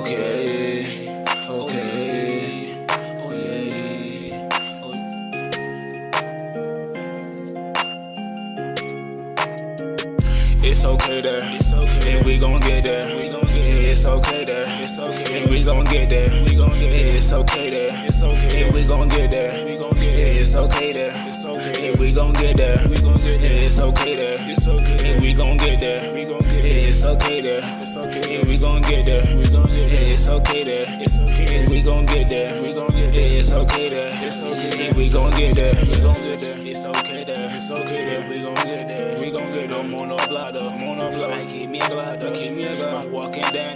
okay, okay, oh yeah, oh. It's okay there, and we gon' get there. It's okay there, and we gon' get there. It's okay there, and we gon' get there. It's okay there, and we gon' get there. It's okay there, and we gon' get there. It's okay there, and we gon' get there. It's okay there, and we gon' get there. It's okay there, and we gon' get there. It's okay there, we gon' get there. I'm on the block though, I keep me a glide though. I'm walking down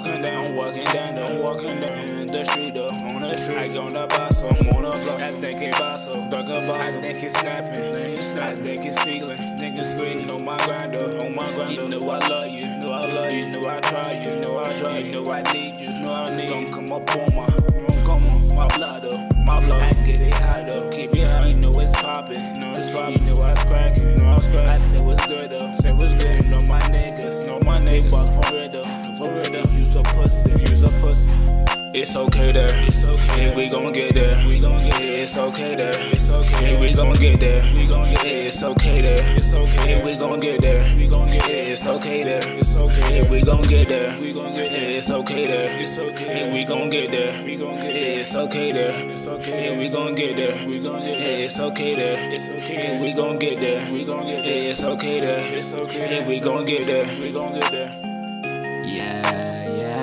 the street though, I go on the boss, I'm on the block. I think it's bosso, I think it's snapping, I think it's feeling. You know my grind though, you know I love you, you know I try you, you know I need you, don't come up on my block though, I get it high though, keep it high, you know it's poppin', you know I was cracking, I said what's good though, you know my niggas, fuck for real though, use a pussy, It's okay there, and we gon' get there. It's okay there, and we gon' get there. It's okay there, and we gon' get there. It's okay there, and we gon' get there. It's okay there, and we gon' get there. It's okay there, and we gon' get there. It's okay there, and we gon' get there. It's okay there, and we gon' get there. Yeah.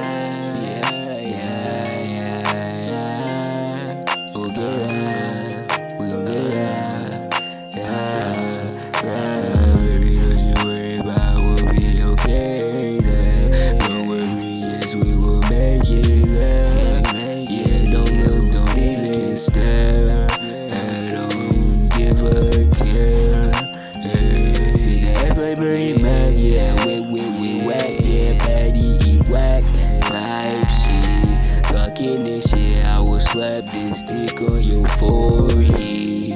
We whack, yeah, patty, he whack type shit. Talking this shit, I will slap this dick on your forehead.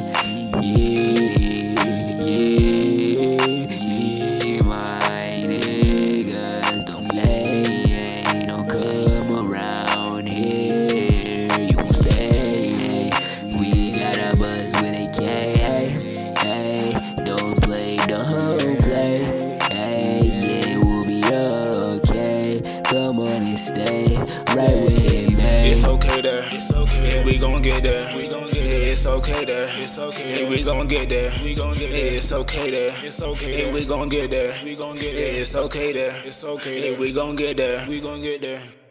My niggas don't play, don't come around here. You won't stay. We got a buzz with a K. Hey, don't play. Come on and stay right with him, man. It's okay there, and we gon' get there. It's okay there, and we gon' get there. It's okay there, and we gon' get there. It's okay there, and we gon' get there.